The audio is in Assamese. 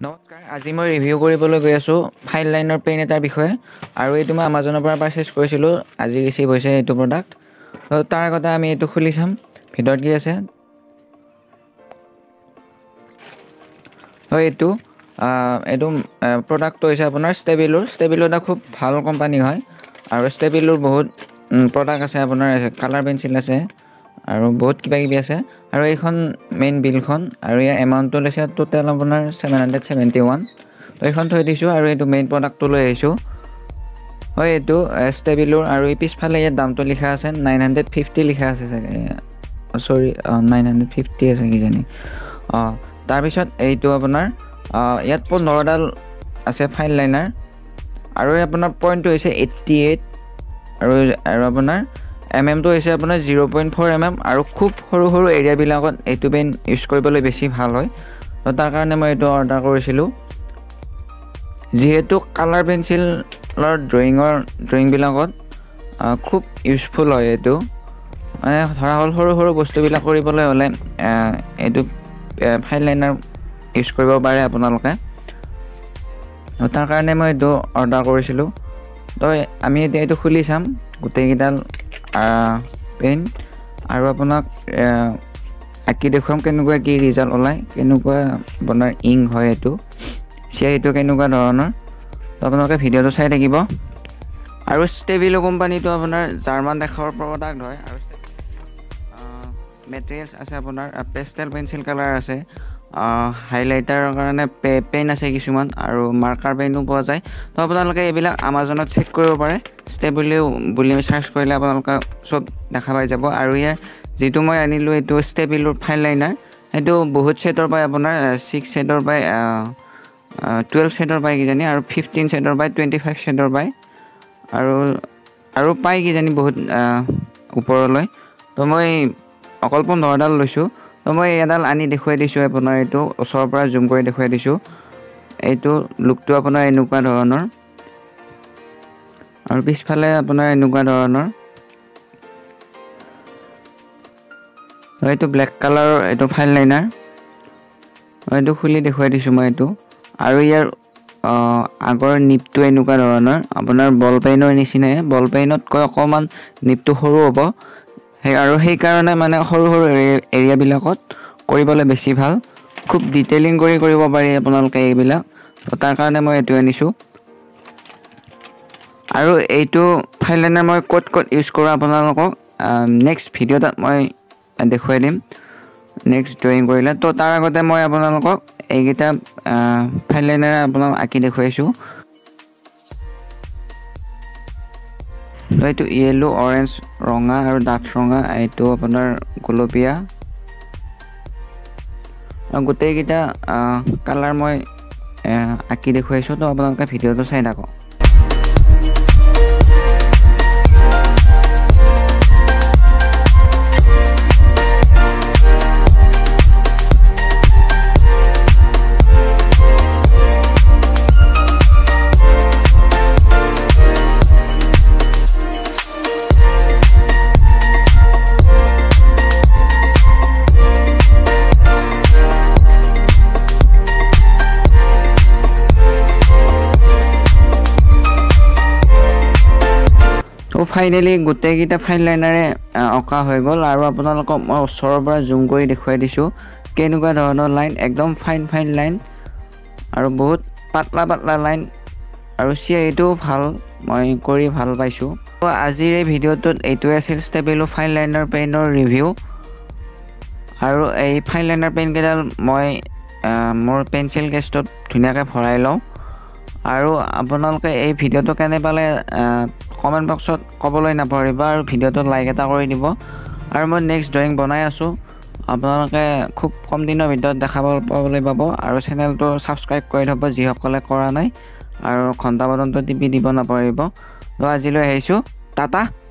নমস্কাৰ, আজি মই ৰিভিউ কৰিবলৈ গৈ আছোঁ ফাইন লাইনৰ পেন এটাৰ বিষয়ে। আৰু এইটো মই আমাজনৰ পৰা পাৰচেজ কৰিছিলোঁ, আজি ৰিচিভ হৈছে এইটো প্ৰডাক্ট। তো তাৰ আগতে আমি এইটো খুলি চাম ভিতৰত কি আছে। এইটো প্ৰডাক্টটো হৈছে আপোনাৰ ষ্টেবিলো এটা খুব ভাল কোম্পানী হয়। আৰু ষ্টেবিলোৰ বহুত প্ৰডাক্ট আছে, আপোনাৰ কালাৰ পেঞ্চিল আছে আৰু বহুত কিবা কিবি আছে। আৰু এইখন মেইন বিলখন আৰু ইয়াৰ এমাউণ্টটো লৈছে টোটেল আপোনাৰ 771। তো এইখন থৈ দিছোঁ আৰু এইটো মেইন প্ৰডাক্টটো লৈ আহিছোঁ। এইটো ষ্টেবিলোৰ আৰু এই পিছফালে ইয়াত দামটো লিখা আছে 950 লিখা আছে চাগে, 950 আছে কিজানি। তাৰপিছত এইটো আপোনাৰ ইয়াত 15ডাল আছে ফাইন লাইনাৰ আৰু আপোনাৰ পইণ্টটো হৈছে 88 আৰু আপোনাৰ টো হৈছে আপোনাৰ 0.4 mm আৰু খুব সৰু সৰু এৰিয়াবিলাকত এইটো পেন ইউজ কৰিবলৈ বেছি ভাল হয়। তো তাৰ কাৰণে মই এইটো অৰ্ডাৰ কৰিছিলোঁ। যিহেতু কালাৰ পেঞ্চিলৰ ড্ৰয়িংবিলাকত খুব ইউজফুল হয় এইটো, মানে ধৰা হ'ল সৰু সৰু বস্তুবিলাক কৰিবলৈ হ'লে এইটো ফাইন লাইনাৰ ইউজ কৰিব পাৰে আপোনালোকে। তাৰ কাৰণে মই এইটো অৰ্ডাৰ কৰিছিলোঁ। তো আমি এতিয়া এইটো খুলি চাম গোটেইকেইডাল পেন আৰু আপোনাক আঁকি দেখুৱাম কেনেকুৱা কি ৰিজাল্ট ওলায়, কেনেকুৱা আপোনাৰ ইংক হয় এইটো চিয়াহীটো কেনেকুৱা ধৰণৰ। তো আপোনালোকে ভিডিঅ'টো চাই থাকিব। আৰু ষ্টেবিলো কোম্পানীটো আপোনাৰ জাৰ্মান দেশৰ প্ৰডাক্ট হয়। আৰু মেটেৰিয়েলছ আছে আপোনাৰ পেষ্টেল পেঞ্চিল কালাৰ আছে, হাইলাইটাৰৰ কাৰণে পেন আছে কিছুমান, আৰু মাৰ্কাৰ পেনো পোৱা যায়। তো আপোনালোকে এইবিলাক আমাজনত চেক কৰিব পাৰে। ষ্টেবিলো বুলি চাৰ্চ কৰিলে আপোনালোকে চব দেখা পাই যাব। আৰু ইয়াৰ যিটো মই আনিলোঁ এইটো ষ্টেবিলোৰ ফাইন লাইনাৰ, সেইটো বহুত ছেটৰ পায়, আপোনাৰ 6 ছেটৰ পায়, 12 ছেটৰ পায় কিজানি, আৰু 15 ছেটৰ পায়, 25 ছেটৰ পায়, আৰু পায় কিজানি বহুত ওপৰলৈ। তো মই অকল 15ডাল লৈছোঁ। তো মই এডাল আনি দেখুৱাই দিছোঁ আপোনাৰ, এইটো ওচৰৰ পৰা জুম কৰি দেখুৱাই দিছোঁ। এইটো লুকটো আপোনাৰ এনেকুৱা ধৰণৰ আৰু পিছফালে আপোনাৰ এনেকুৱা ধৰণৰ। এইটো ব্লেক কালাৰৰ এইটো ফাইন লাইনাৰ, এইটো খুলি দেখুৱাই দিছোঁ মই এইটো। আৰু ইয়াৰ আগৰ নিপটো এনেকুৱা ধৰণৰ, আপোনাৰ বল পেনৰ নিচিনাই, বল পেনতকৈ অকণমান নিপটো সৰু হ'ব। সেইকাৰণে মানে সৰু সৰু এৰিয়াবিলাকত কৰিবলৈ বেছি ভাল, খুব ডিটেইলিং কৰিব পাৰি আপোনালোকে এইবিলাক। তাৰ কাৰণে মই এইটো আনিছোঁ। আৰু এইটো ফাইন লাইনাৰ মই ক'ত ইউজ কৰোঁ আপোনালোকক নেক্সট ভিডিঅ'ত মই দেখুৱাই দিম, নেক্সট ড্ৰয়িং কৰিলে। তো তাৰ আগতে মই আপোনালোকক এইকেইটা ফাইন লাইনাৰ আপোনালোকক আঁকি দেখুৱাইছোঁ। তো এইটো য়েল্লো, অৰেঞ্জ, ৰঙা আৰু ডাঠ ৰঙা, এইটো আপোনাৰ গোলপীয়া। গোটেইকেইটা কালাৰ মই আঁকি দেখুৱাইছোঁ। তো আপোনালোকে ভিডিঅ'টো চাই থাকক। তো ফাইনেলি গোটেইকেইটা ফাইন লাইনাৰে অঁকা হৈ গ'ল। আৰু আপোনালোকক মই ওচৰৰ পৰা জুম কৰি দেখুৱাই দিছোঁ কেনেকুৱা ধৰণৰ লাইন, একদম ফাইন লাইন আৰু বহুত পাতলা লাইন, আৰু চিয়াহীটোও ভাল, মই কৰি ভাল পাইছোঁ। তো আজিৰ এই ভিডিঅ'টোত এইটোৱে আছিল ষ্টেবিলো ফাইন লাইনাৰ পেনৰ ৰিভিউ। আৰু এই ফাইন লাইনাৰ পেনকেইডাল মই মোৰ পেঞ্চিল কেছটোত ধুনীয়াকৈ ভৰাই লওঁ। আৰু আপোনালোকে এই ভিডিঅ'টো কেনে পালে কমেণ্ট বক্সত ক'বলৈ নাপাহৰিবা, আৰু ভিডিঅ'টোত লাইক এটা কৰি দিব। আৰু মই নেক্সট ড্ৰয়িং বনাই আছোঁ, আপোনালোকে খুব কম দিনৰ ভিতৰত পাবলৈ পাব। আৰু চেনেলটো ছাবস্ক্ৰাইব কৰি থ'ব যিসকলে কৰা নাই, আৰু ঘণ্টা বটনটো টিপি দিব নাপাহৰিব। তো আজিলৈ আহিছোঁ, টাটা।